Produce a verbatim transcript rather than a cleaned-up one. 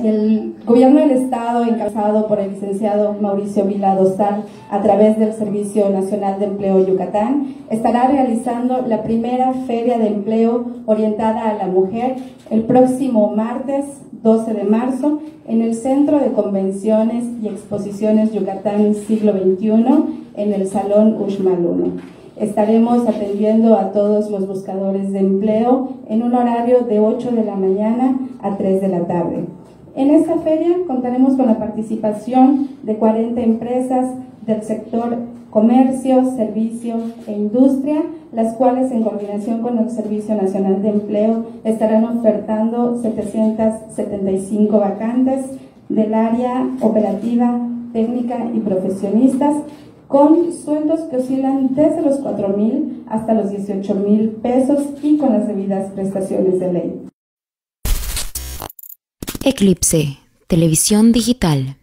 El Gobierno del Estado, encabezado por el licenciado Mauricio Vila Dosal, a través del Servicio Nacional de Empleo Yucatán, estará realizando la primera Feria de Empleo orientada a la mujer el próximo martes doce de marzo en el Centro de Convenciones y Exposiciones Yucatán Siglo veintiuno en el Salón Uxmal uno. Estaremos atendiendo a todos los buscadores de empleo en un horario de ocho de la mañana a tres de la tarde. En esta feria contaremos con la participación de cuarenta empresas del sector comercio, servicio e industria, las cuales en coordinación con el Servicio Nacional de Empleo estarán ofertando setecientas setenta y cinco vacantes del área operativa, técnica y profesionistas, con sueldos que oscilan desde los cuatro mil hasta los dieciocho mil pesos y con las debidas prestaciones de ley. Eclipse, televisión digital.